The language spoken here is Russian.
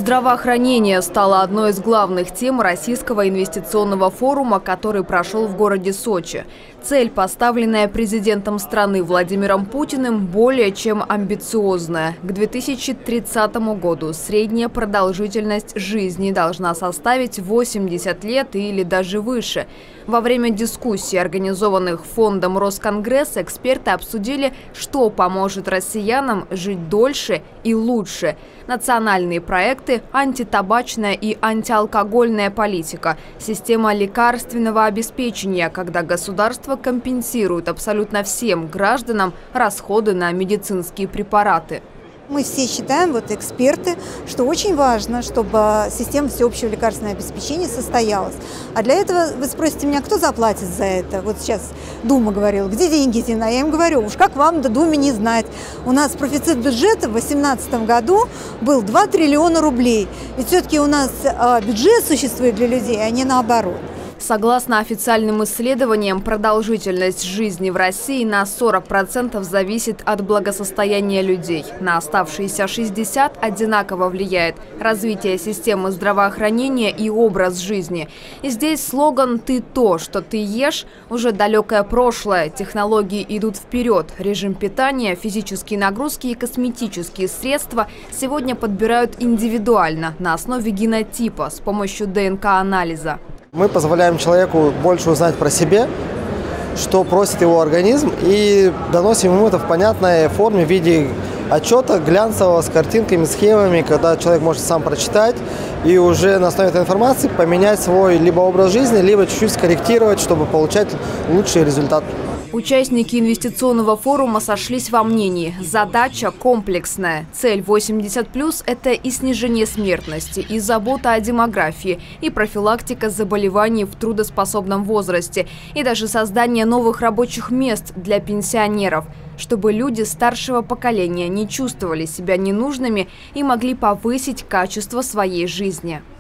Здравоохранение стало одной из главных тем Российского инвестиционного форума, который прошел в городе Сочи. Цель, поставленная президентом страны Владимиром Путиным, более чем амбициозная. К 2030 году средняя продолжительность жизни должна составить 80 лет или даже выше. Во время дискуссий, организованных фондом Росконгресс, эксперты обсудили, что поможет россиянам жить дольше и лучше. Национальные проекты, антитабачная и антиалкогольная политика, система лекарственного обеспечения, когда государство компенсирует абсолютно всем гражданам расходы на медицинские препараты. Мы все считаем, эксперты, что очень важно, чтобы система всеобщего лекарственного обеспечения состоялась. А для этого, вы спросите меня, кто заплатит за это? Вот сейчас Дума говорила, где деньги, Зина? Я им говорю, уж как вам до Думе не знать. У нас профицит бюджета в 2018 году был 2 триллиона рублей. Ведь все-таки у нас бюджет существует для людей, а не наоборот. Согласно официальным исследованиям, продолжительность жизни в России на 40% зависит от благосостояния людей. На оставшиеся 60% одинаково влияет развитие системы здравоохранения и образ жизни. И здесь слоган «Ты то, что ты ешь» уже далекое прошлое. Технологии идут вперед. Режим питания, физические нагрузки и косметические средства сегодня подбирают индивидуально на основе генотипа с помощью ДНК-анализа. Мы позволяем человеку больше узнать про себя, что просит его организм, и доносим ему это в понятной форме в виде отчета глянцевого с картинками, схемами, когда человек может сам прочитать и уже на основе этой информации поменять свой либо образ жизни, либо чуть-чуть скорректировать, чтобы получать лучший результат. Участники инвестиционного форума сошлись во мнении. Задача комплексная. Цель 80+– это и снижение смертности, и забота о демографии, и профилактика заболеваний в трудоспособном возрасте, и даже создание новых рабочих мест для пенсионеров, чтобы люди старшего поколения не чувствовали себя ненужными и могли повысить качество своей жизни.